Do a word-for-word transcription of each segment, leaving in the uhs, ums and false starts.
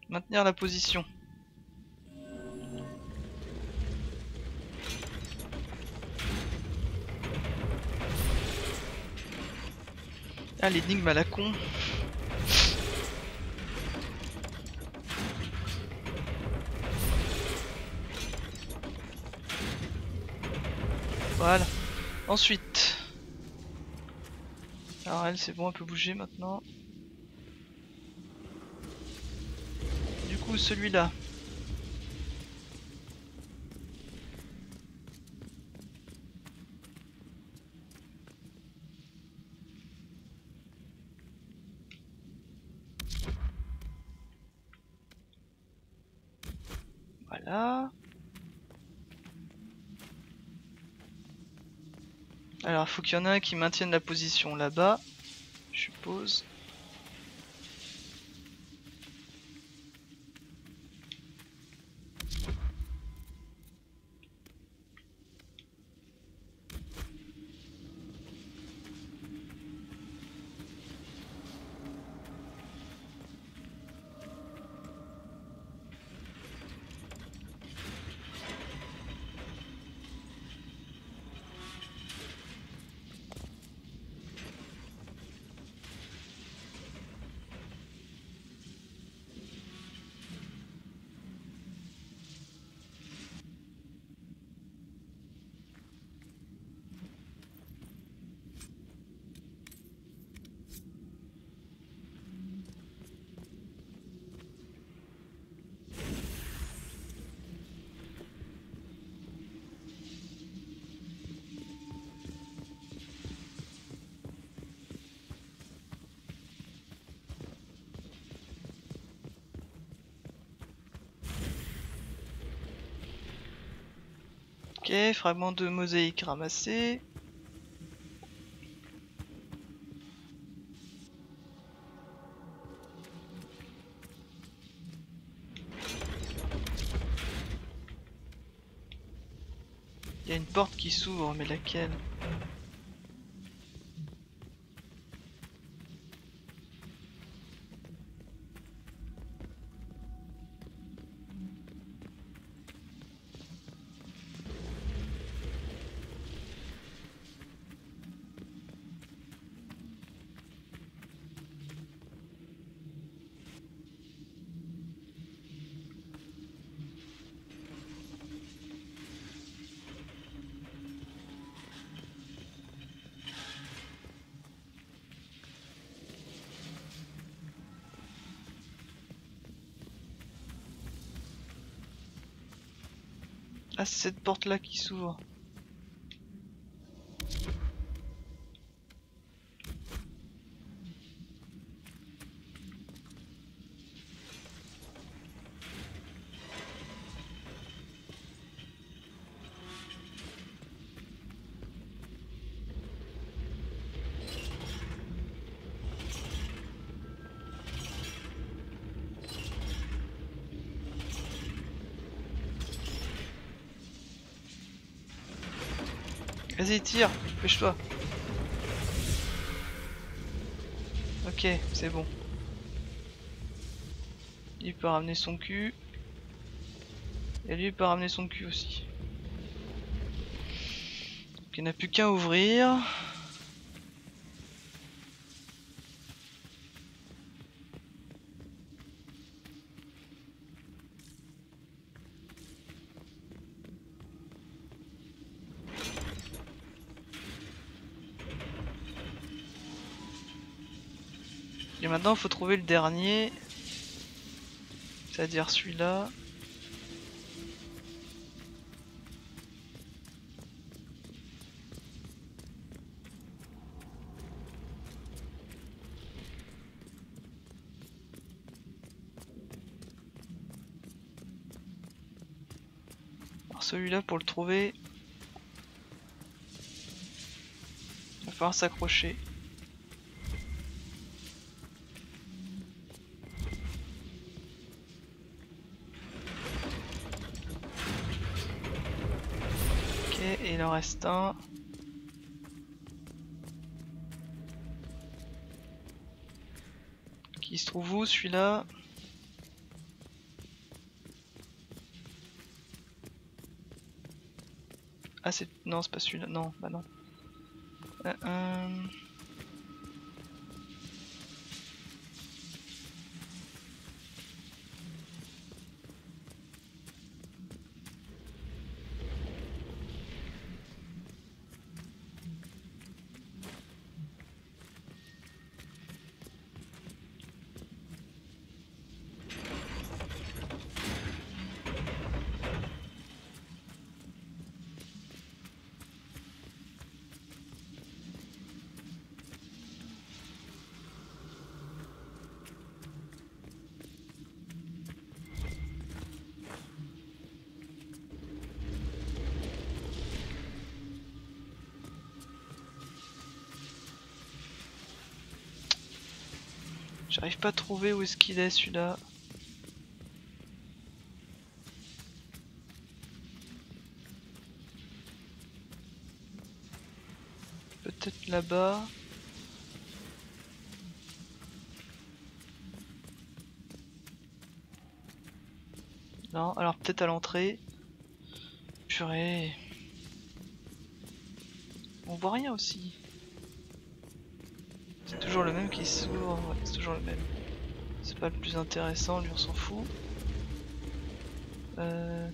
Maintenir la position. Ah, l'énigme à la con. Voilà. Ensuite. Alors elle, c'est bon, elle peut bouger maintenant. Du coup, celui-là. Voilà. Alors, il faut qu'il y en ait un qui maintienne la position là-bas, je suppose. Ok, fragment de mosaïque ramassé. Il y a une porte qui s'ouvre, mais laquelle? Ah, c'est cette porte là qui s'ouvre. Vas-y, tire, dépêche-toi. Ok, c'est bon. Il peut ramener son cul. Et lui il peut ramener son cul aussi. Donc il n'y en a plus qu'un à ouvrir. Et maintenant il faut trouver le dernier. C'est-à-dire celui-là. Alors celui-là pour le trouver, il va falloir s'accrocher. Ok, et il en reste un. Qui se trouve où celui-là? Ah c'est... Non c'est pas celui-là, non, bah non. Euh, euh... J'arrive pas à trouver où est-ce qu'il est celui-là. Peut-être là-bas. Non, alors peut-être à l'entrée. Purée. On voit rien aussi. C'est toujours le même qui s'ouvre. Ouais, c'est toujours le même. C'est pas le plus intéressant, lui on s'en fout. Euh...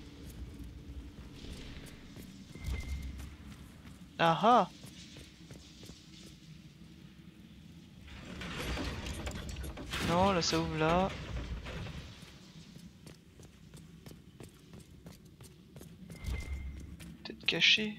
Ah ah! Non, là ça ouvre là. Peut-être caché.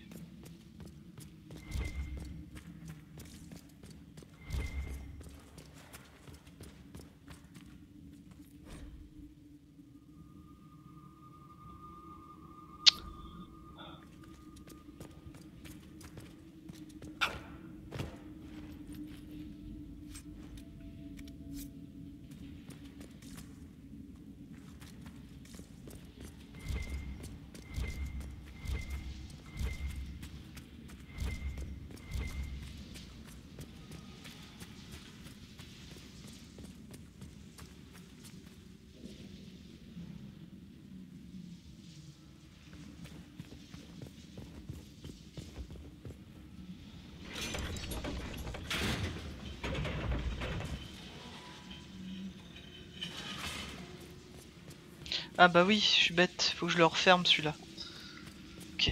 Ah bah oui, je suis bête, faut que je le referme celui-là. Ok.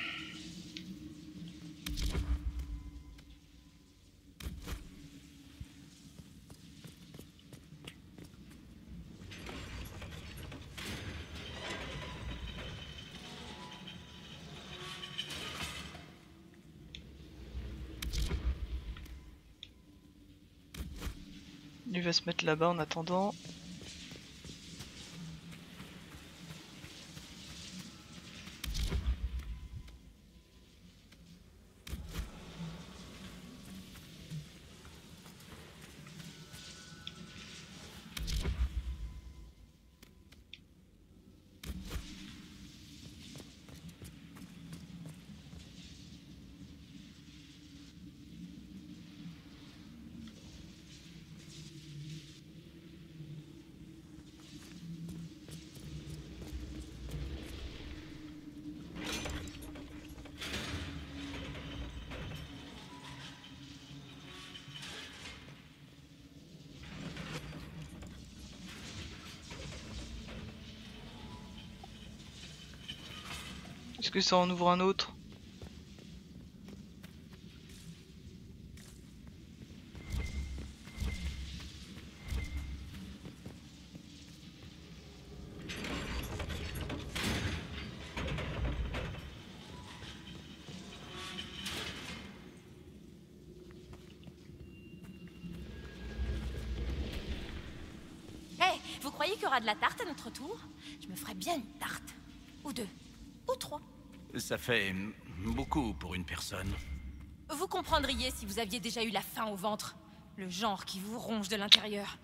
Lui va se mettre là-bas en attendant. Est-ce que ça en ouvre un autre? Hey, vous croyez qu'il y aura de la tarte à notre tour? Je me ferais bien une tarte. Ou deux. Ou trois. Ça fait beaucoup pour une personne. Vous comprendriez si vous aviez déjà eu la faim au ventre. Le genre qui vous ronge de l'intérieur.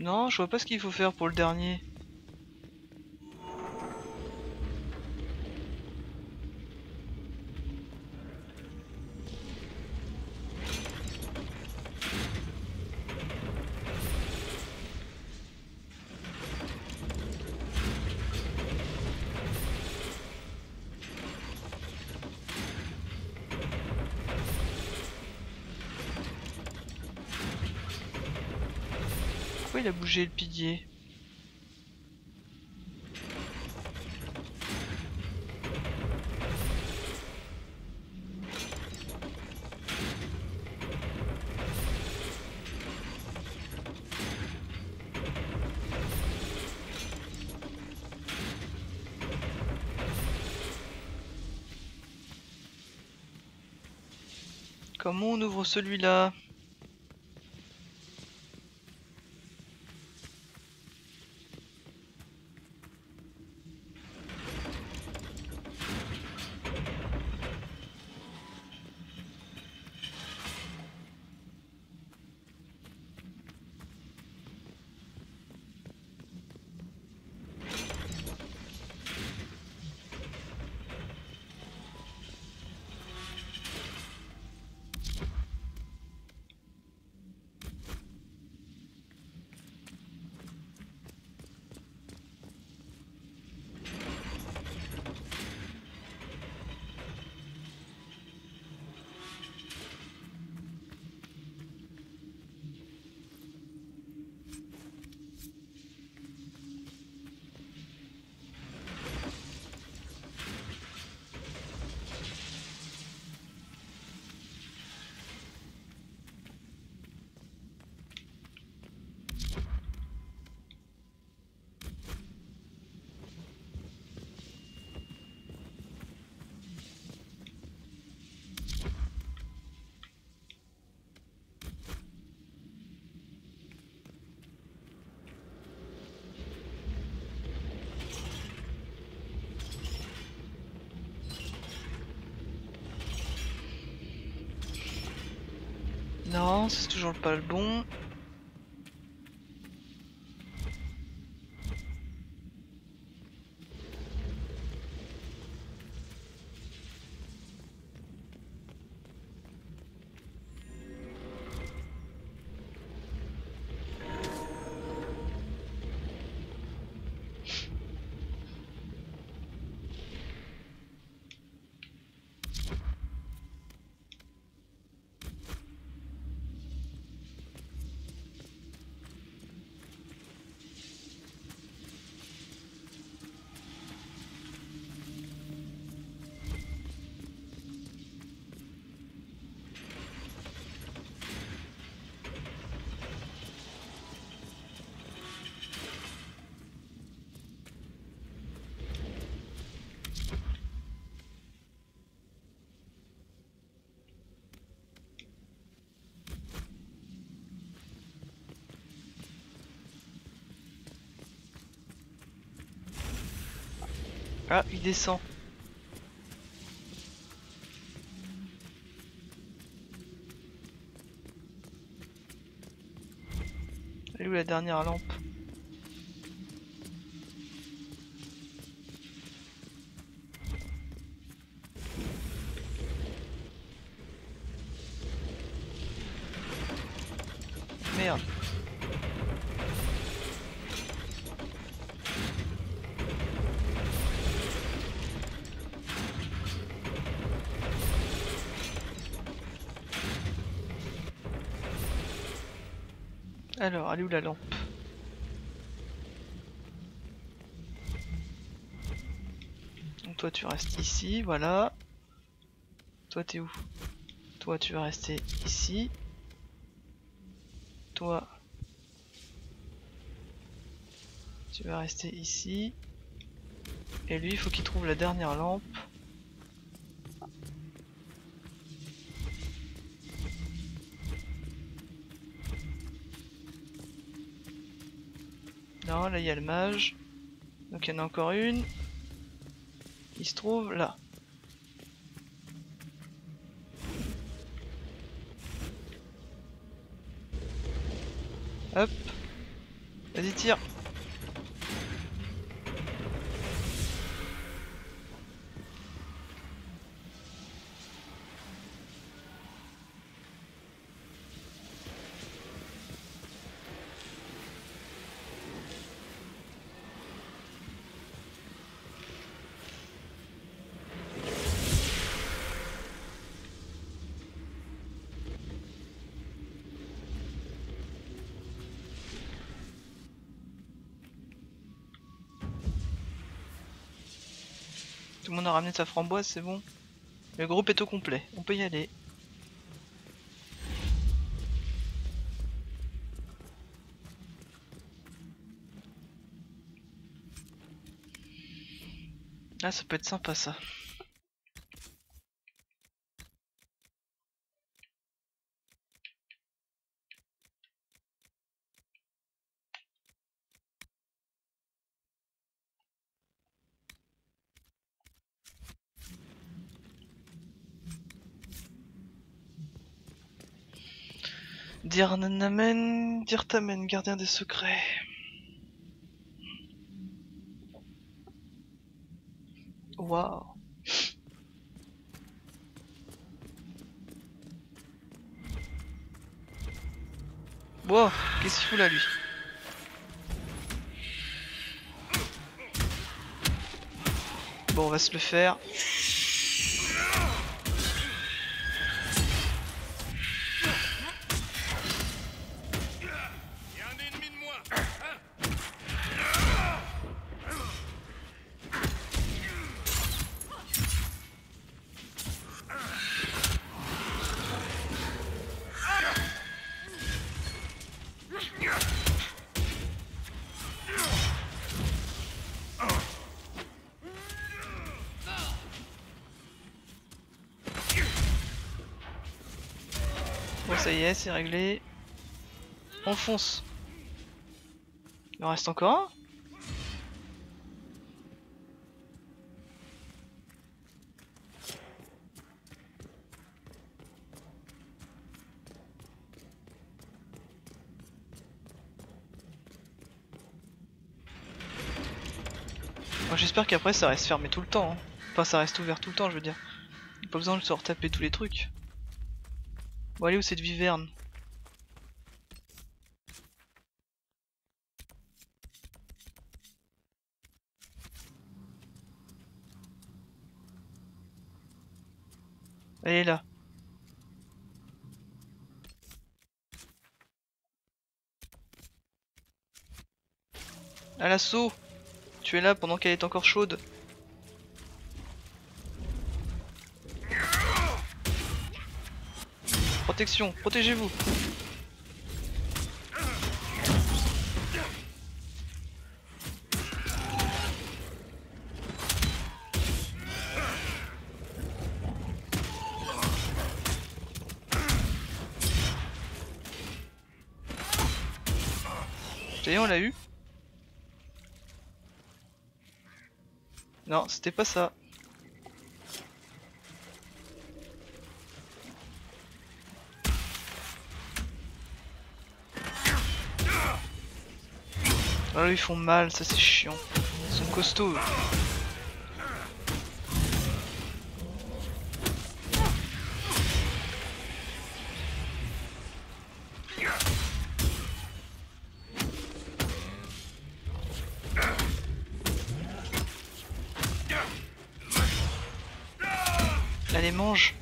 Non, je vois pas ce qu'il faut faire pour le dernier. Pourquoi il a bougé le pilier? Comment on ouvre celui-là? Non, c'est toujours pas le bon. Ah, il descend. Elle est où la dernière lampe? Merde. Alors, elle est où la lampe? Donc toi tu restes ici, voilà. Toi t'es où? Toi tu vas rester ici. Toi tu vas rester ici. Et lui il faut qu'il trouve la dernière lampe. Non, là il y a le mage. Donc il y en a encore une. Il se trouve là. Hop. Vas-y, tire. Tout le monde a ramené sa framboise, c'est bon. Le groupe est au complet, on peut y aller. Ah, ça peut être sympa ça. Dirnanamen, Dirtamen, gardien des secrets. Waouh. Wow, qu'est-ce qu'il fout là lui? Bon, on va se le faire. Bon, ça y est, c'est réglé. On fonce. Il en reste encore un? Bon, j'espère qu'après ça reste fermé tout le temps. Hein. Enfin, ça reste ouvert tout le temps, je veux dire. Il n'y a pas besoin de se retaper tous les trucs. Bon, allez, où cette viverne? Elle est là. À l'assaut! Tu es là pendant qu'elle est encore chaude. Protection, protégez-vous. Ça y est, on l'a eu. Non, c'était pas ça. Ah, ils font mal, ça c'est chiant. Ils sont costauds. Eux. Allez, mange.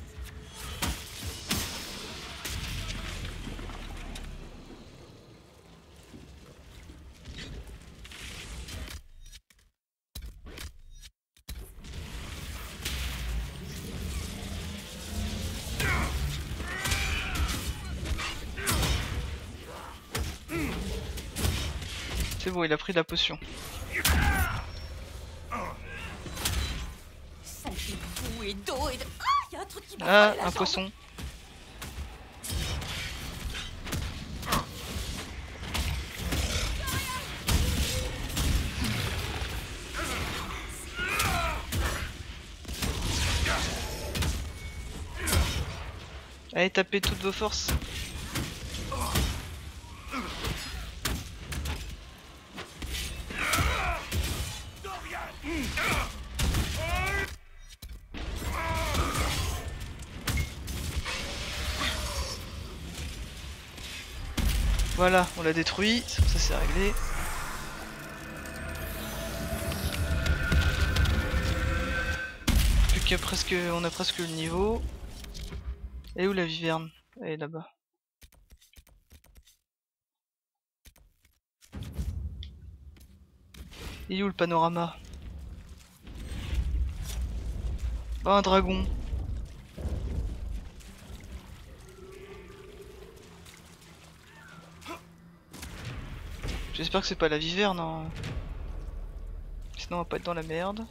C'est bon, il a pris de la potion. Ça fait boue et d'eau et de... Ah, il y a un truc qui m'a Ah, frôlé la un jambe. poisson. Allez, tapez toutes vos forces. Voilà, on l'a détruit, ça c'est réglé. Plus qu'à presque, on a presque le niveau. Et où la viverne? Elle est là-bas. Il est où le panorama? Oh, un dragon. J'espère que c'est pas la viverne, hein. Sinon on va pas être dans la merde.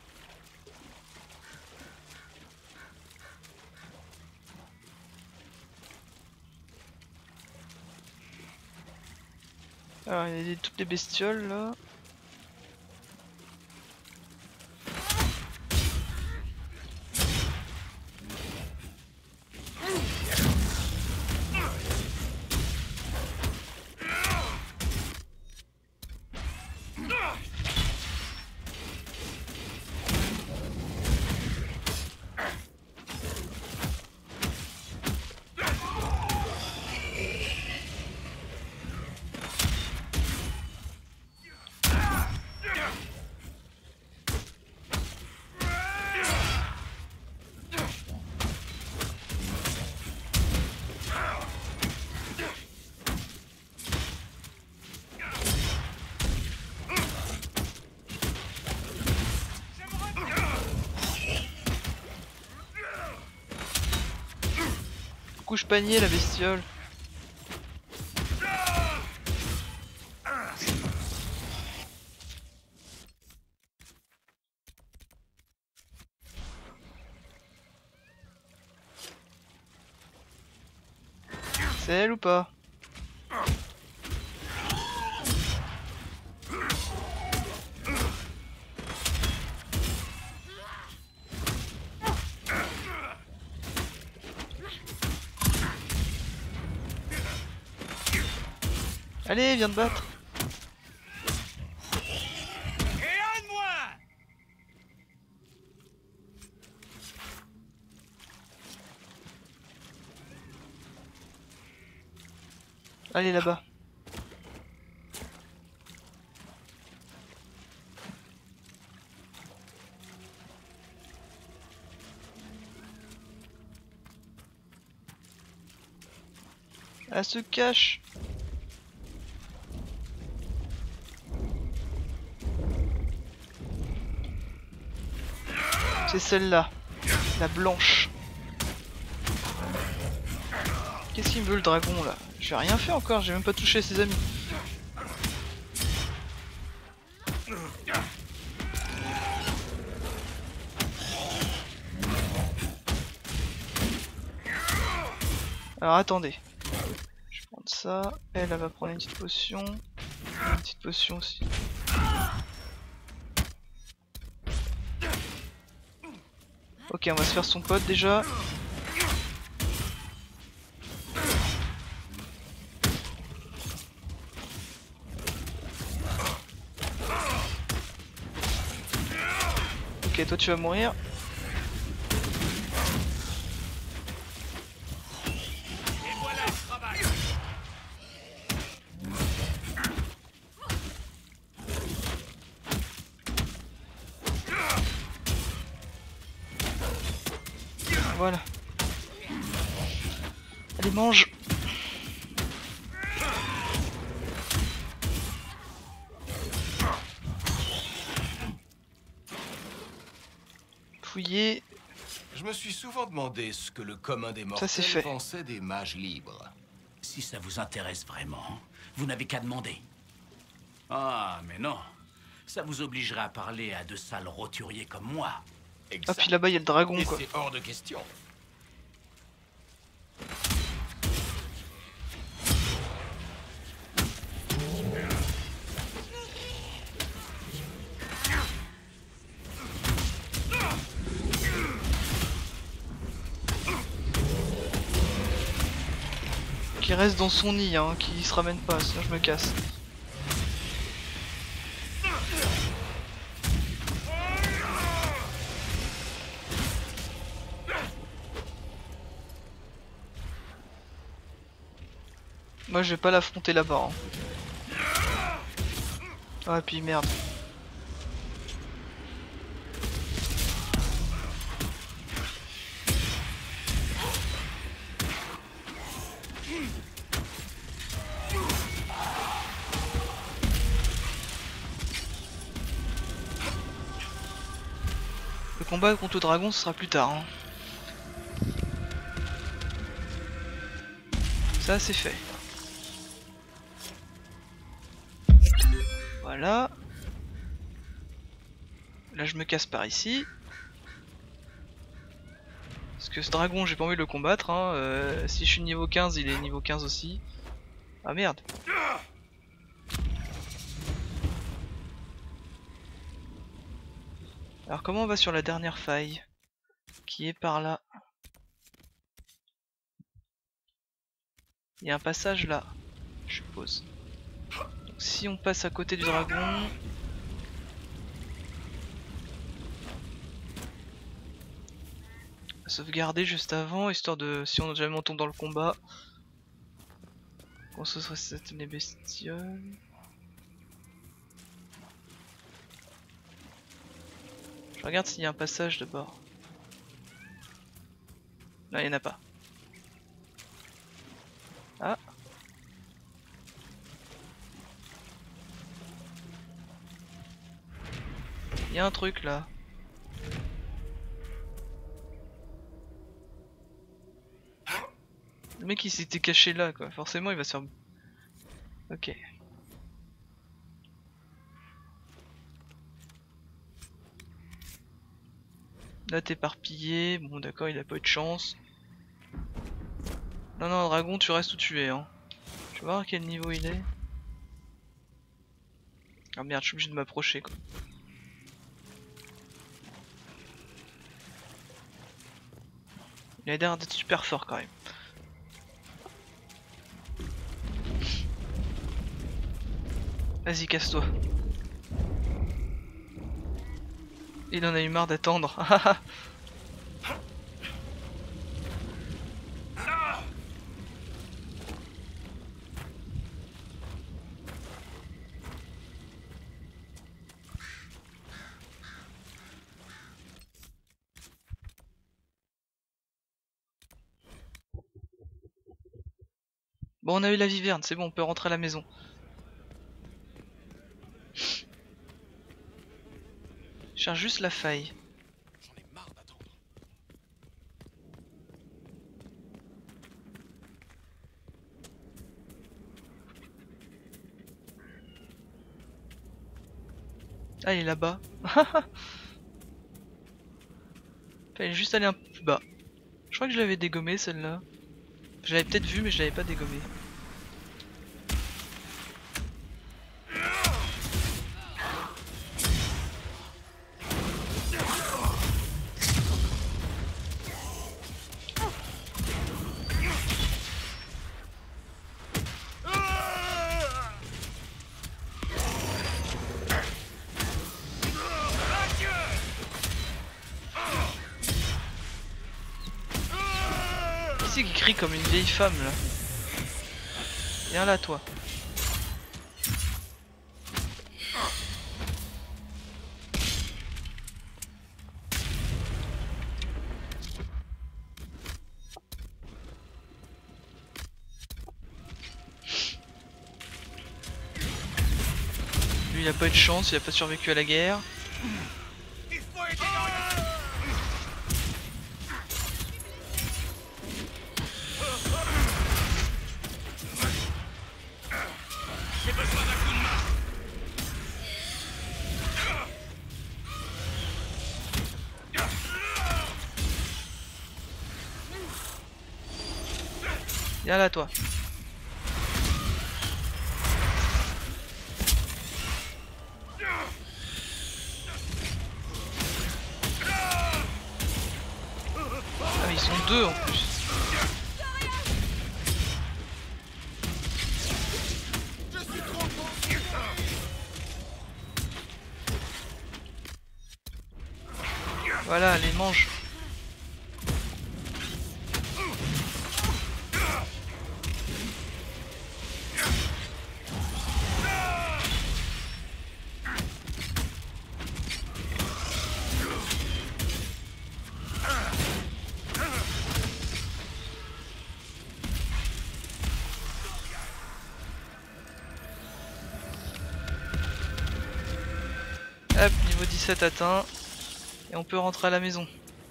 Alors il y a des- toutes les bestioles là. Couche panier la bestiole. C'est elle ou pas? Allez, viens te battre. Allez là-bas. Elle se cache. C'est celle-là, la blanche. Qu'est-ce qu'il me veut le dragon là? J'ai rien fait encore, j'ai même pas touché ses amis. Alors attendez. Je vais prendre ça. Elle, elle va prendre une petite potion. Une petite potion aussi. Ok, on va se faire son pote déjà. Ok, toi tu vas mourir. Voilà. Allez, mange. Fouiller. Je me suis souvent demandé ce que le commun des Ça, c'est mortels fait. pensait des mages libres. Si ça vous intéresse vraiment, vous n'avez qu'à demander. Ah, mais non. Ça vous obligerait à parler à de sales roturiers comme moi. Ah, puis là-bas il y a le dragon Et quoi. c'est hors de question. Qui reste dans son nid, hein, qui se ramène pas, sinon je me casse. Moi je vais pas l'affronter là-bas. Hein. Ah puis merde. Le combat contre le dragon ce sera plus tard. Hein. Ça c'est fait. Voilà. Là je me casse par ici. Parce que ce dragon j'ai pas envie de le combattre. Hein. Euh, si je suis niveau quinze il est niveau quinze aussi. Ah merde. Alors comment on va sur la dernière faille? Qui est par là. Il y a un passage là, je suppose. Donc, si on passe à côté du dragon... Sauvegarder juste avant, histoire de... Si on jamais on tombe dans le combat... Qu'on se serait les bestioles... Je regarde s'il y a un passage d'abord. Là, il n'y en a pas. Ah. Il y a un truc là. Le mec il s'était caché là quoi, forcément il va se faire... Ok. Là t'es éparpillé, bon d'accord il a pas eu de chance. Non non dragon tu restes où tu es hein. Je vais voir à quel niveau il est. Ah merde je suis obligé de m'approcher quoi. Il a l'air d'être super fort quand même. Vas-y casse-toi. Il en a eu marre d'attendre. Bon on a eu la viverne, c'est bon on peut rentrer à la maison. Je cherche juste la faille. J'en ai marre d'attendre. Ah il est là-bas. Fallait juste aller un peu plus bas. Je crois que je l'avais dégommé celle-là. Je l'avais peut-être vu mais je l'avais pas dégommé. Qui crie comme une vieille femme là? Viens là toi. Lui il a pas eu de chance, il a pas survécu à la guerre. Viens là toi. Ah mais ils sont deux en plus. Voilà, les mange. Hop, niveau dix-sept atteint. Et on peut rentrer à la maison.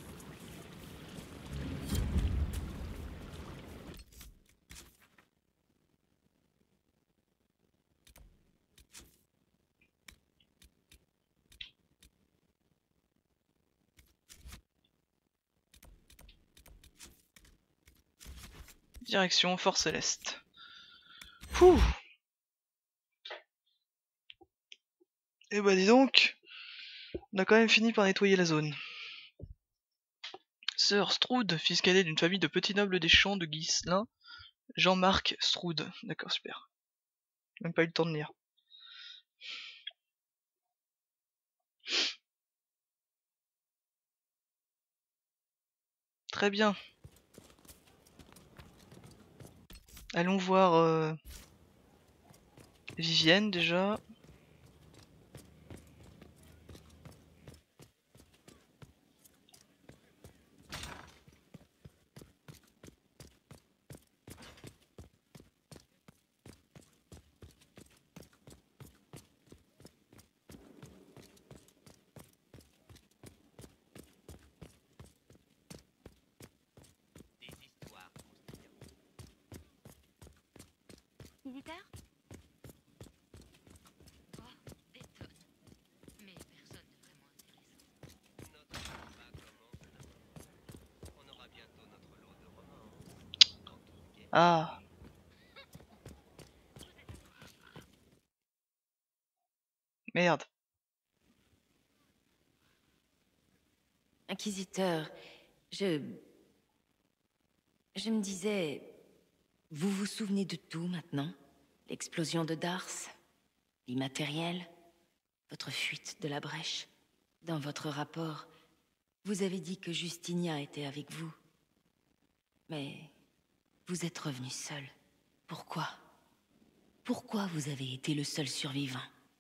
Direction Fort Céleste. Pouh. Et bah dis donc, on a quand même fini par nettoyer la zone. Sir Stroud, fils cadet d'une famille de petits nobles des champs de Ghislain, Jean-Marc Stroud. D'accord, super. Même pas eu le temps de lire. Très bien. Allons voir euh, Vivienne déjà. Militaire? Oh, étonne. Mais personne de vraiment intéressant. Notre combat commence demain. On aura bientôt notre lot de romans. Quand on gagne. Ah. Merde. Inquisiteur, je... Je me disais... Vous vous souvenez de tout maintenant? L'explosion de Dars, l'immatériel, votre fuite de la brèche. Dans votre rapport, vous avez dit que Justinia était avec vous. Mais vous êtes revenu seul. Pourquoi? Pourquoi vous avez été le seul survivant?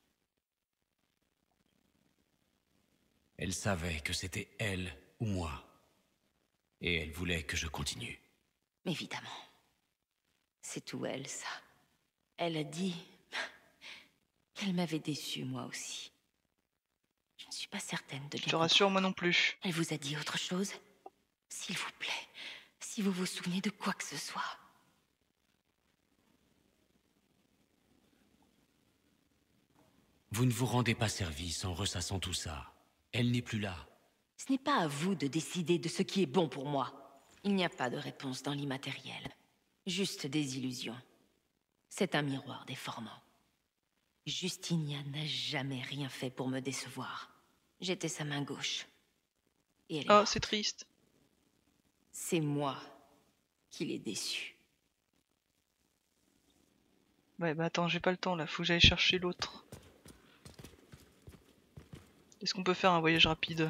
Elle savait que c'était elle ou moi. Et elle voulait que je continue. Évidemment. C'est tout elle, ça. Elle a dit qu'elle m'avait déçu, moi aussi. Je ne suis pas certaine de bien Je te rassure, moi non plus. comprendre. Elle vous a dit autre chose? S'il vous plaît, si vous vous souvenez de quoi que ce soit. Vous ne vous rendez pas service en ressassant tout ça. Elle n'est plus là. Ce n'est pas à vous de décider de ce qui est bon pour moi. Il n'y a pas de réponse dans l'immatériel. Juste des illusions. C'est un miroir déformant. Justinia n'a jamais rien fait pour me décevoir. J'étais sa main gauche. Et elle est Oh, morte. c'est triste. C'est moi qui l'ai déçue. Ouais, bah attends, j'ai pas le temps là, faut que j'aille chercher l'autre. Est-ce qu'on peut faire un voyage rapide?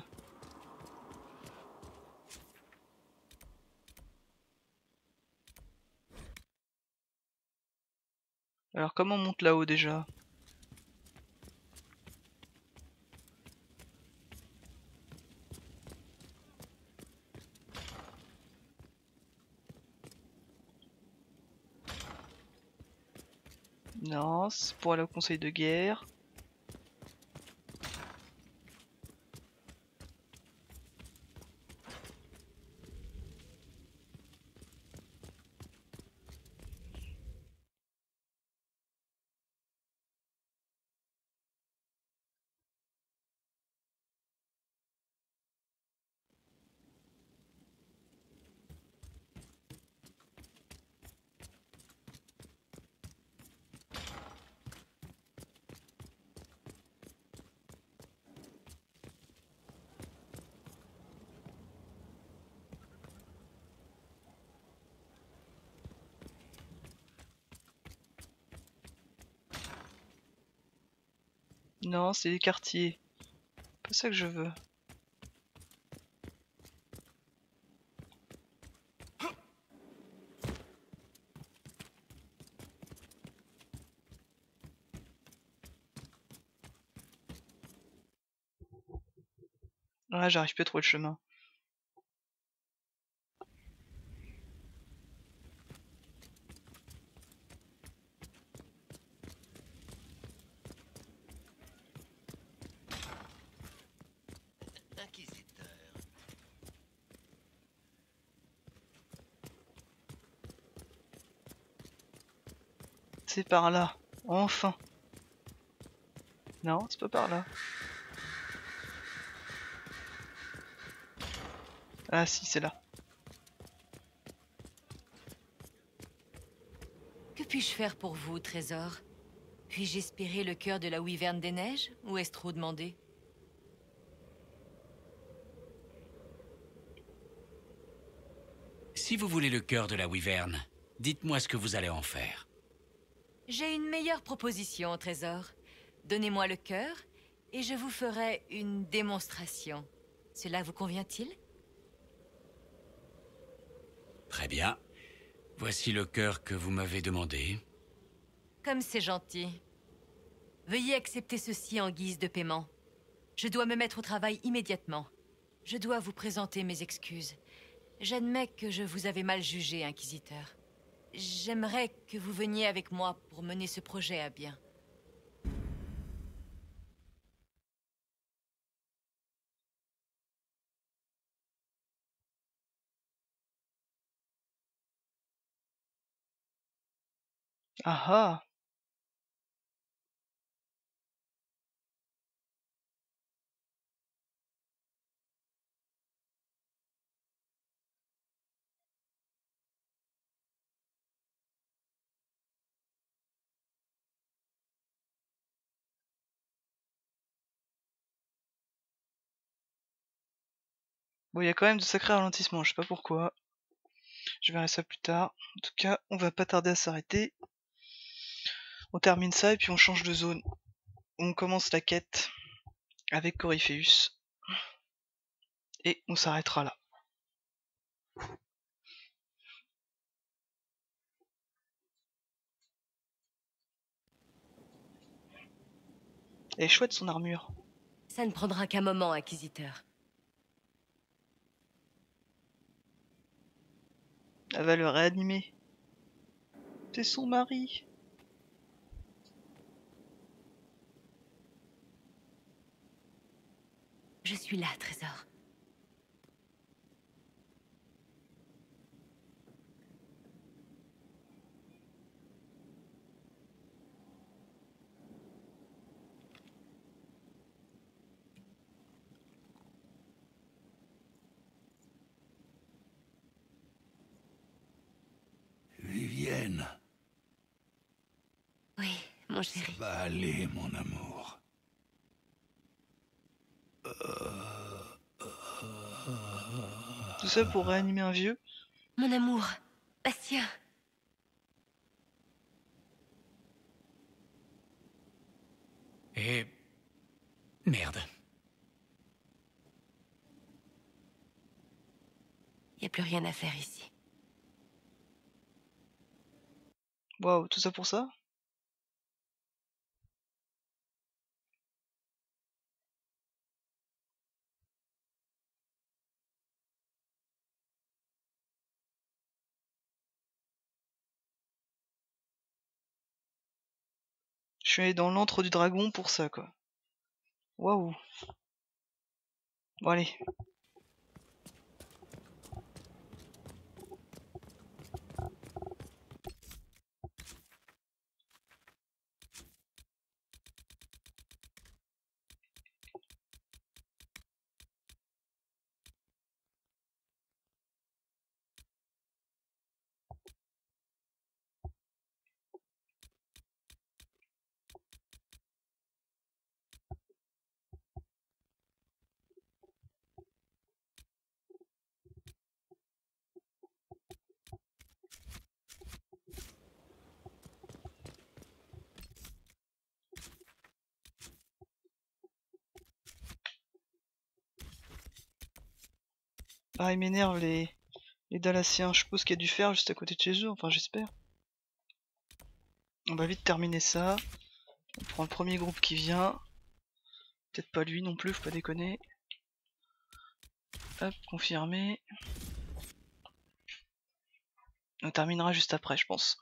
Alors comment on monte là-haut déjà? Non, c'est pour aller au conseil de guerre. Non, c'est les quartiers. Pas ça que je veux. Ah, j'arrive plus à trouver le chemin. passer par là. Enfin. Non, c'est pas par là. Ah si, c'est là. Que puis-je faire pour vous, trésor? Puis-je espérer le cœur de la Wyverne des Neiges, ou est-ce trop demandé? Si vous voulez le cœur de la Wyverne, dites-moi ce que vous allez en faire. J'ai une meilleure proposition, trésor. Donnez-moi le cœur, et je vous ferai une démonstration. Cela vous convient-il? Très bien. Voici le cœur que vous m'avez demandé. Comme c'est gentil. Veuillez accepter ceci en guise de paiement. Je dois me mettre au travail immédiatement. Je dois vous présenter mes excuses. J'admets que je vous avais mal jugé, Inquisiteur. J'aimerais que vous veniez avec moi pour mener ce projet à bien. Ah ah. Bon, il y a quand même de sacrés ralentissements, je sais pas pourquoi. Je verrai ça plus tard. En tout cas, on va pas tarder à s'arrêter. On termine ça et puis on change de zone. On commence la quête avec Corypheus. Et on s'arrêtera là. Elle est chouette son armure. Ça ne prendra qu'un moment, Inquisiteur. Elle va le réanimer. C'est son mari. Je suis là, trésor. Vivienne, Oui, mon ça chéri. va aller, mon amour. Tout ça pour réanimer un vieux. Mon amour, Bastien. Et... Merde. Il n'y a plus rien à faire ici. Waouh, tout ça pour ça? Je suis allé dans l'antre du dragon pour ça, quoi. Waouh. Bon, allez. Ah, ils m'énervent les... les Dallaciens. Je suppose qu'il y a du fer juste à côté de chez eux, enfin j'espère. On va vite terminer ça. On prend le premier groupe qui vient. Peut-être pas lui non plus, faut pas déconner. Hop, confirmé. On terminera juste après, je pense.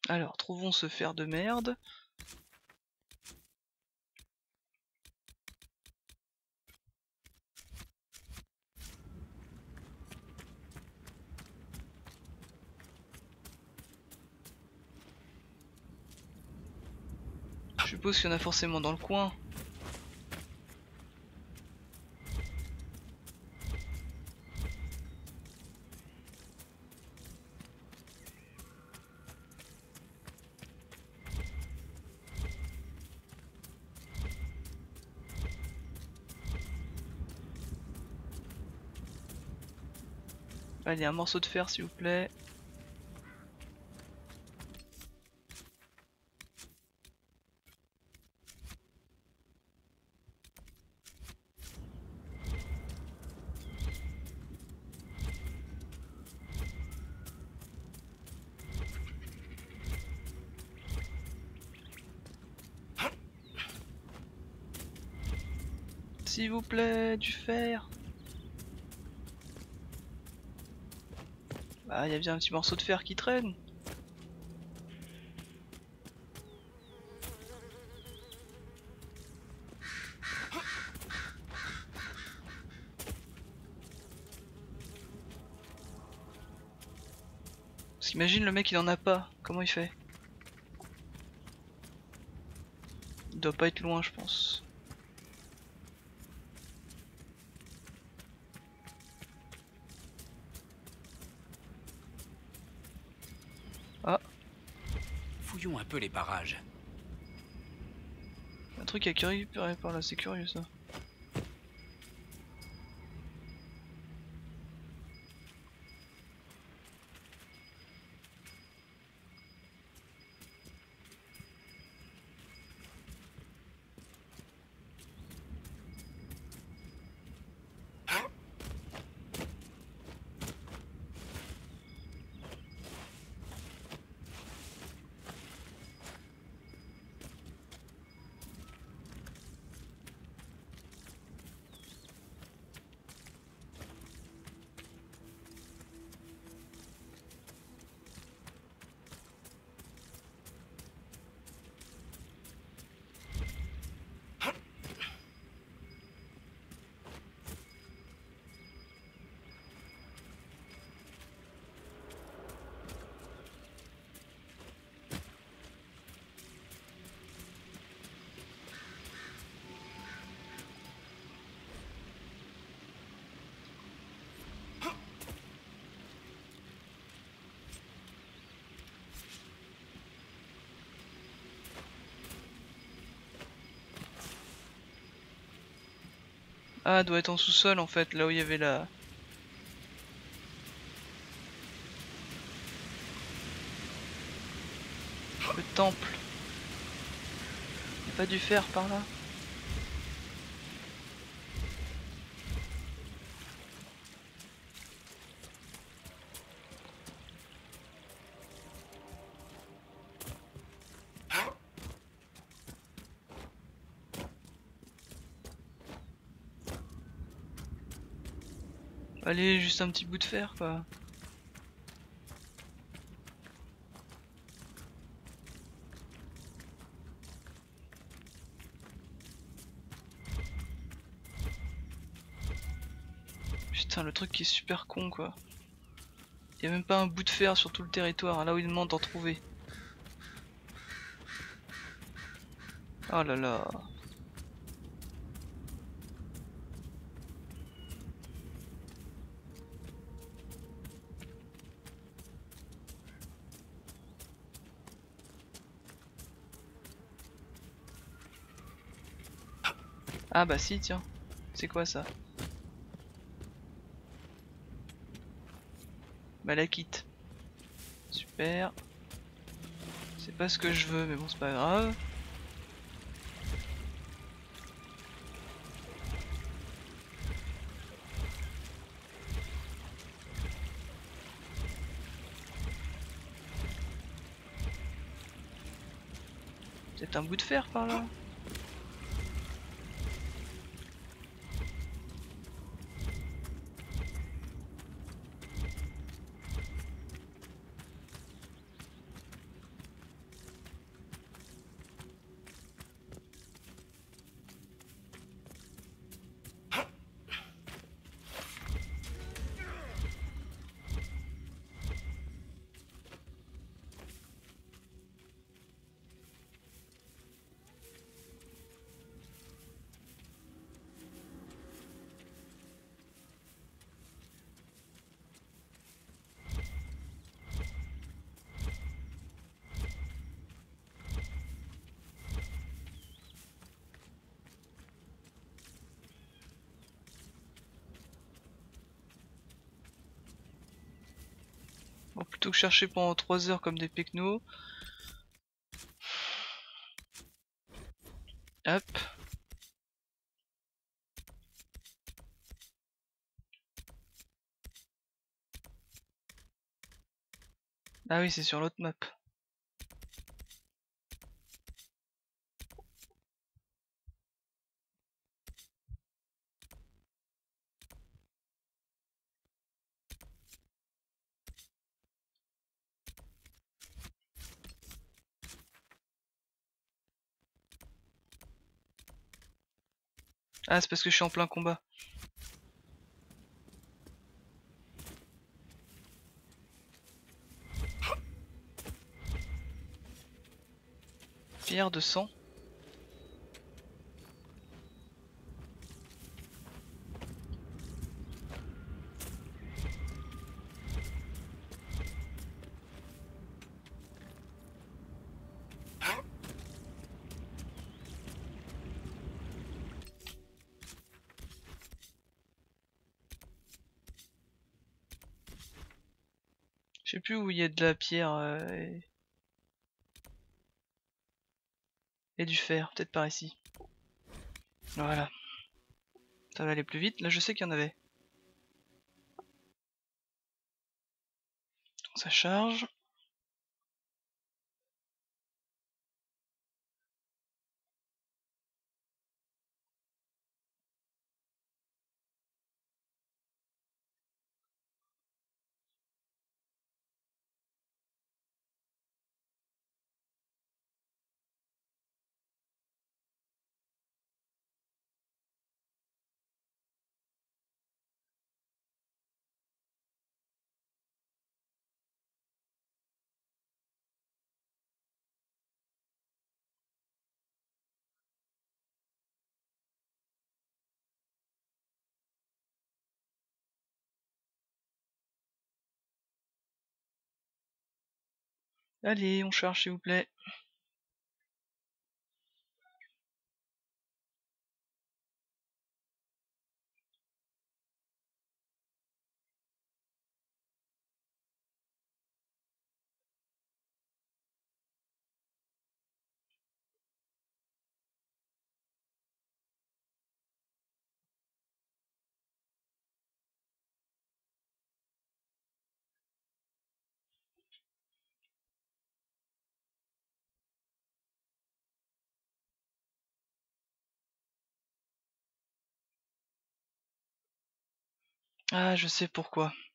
Alors, trouvons ce fer de merde. Je suppose qu'il y en a forcément dans le coin. Allez, un morceau de fer s'il vous plaît. S'il vous plaît, du fer. Bah, il y a bien un petit morceau de fer qui traîne. Parce qu'imagine le mec il en a pas, comment il fait? Il doit pas être loin je pense. Ah, Fouillons un peu les parages. un truc à récupérer par là, c'est curieux ça. Ah, doit être en sous-sol en fait, là où il y avait la... le temple. Y'a pas du fer par là? Allez, juste un petit bout de fer quoi. Putain, le truc qui est super con quoi. Y'a même pas un bout de fer sur tout le territoire, là où il demande d'en trouver. Oh là là. Ah bah si, tiens. C'est quoi ça? Malachite. Super. C'est pas ce que je veux, mais bon, c'est pas grave. Peut-être un bout de fer par là. Bon, plutôt que chercher pendant trois heures comme des pecnos. Hop. Ah oui, c'est sur l'autre map. Ah, c'est parce que je suis en plein combat. Pierre de sang. Je sais plus où il y a de la pierre euh, et... et du fer, peut-être par ici. Voilà. Ça va aller plus vite. Là, je sais qu'il y en avait. Ça charge. Allez, on charge s'il vous plaît. Ah, je sais pourquoi.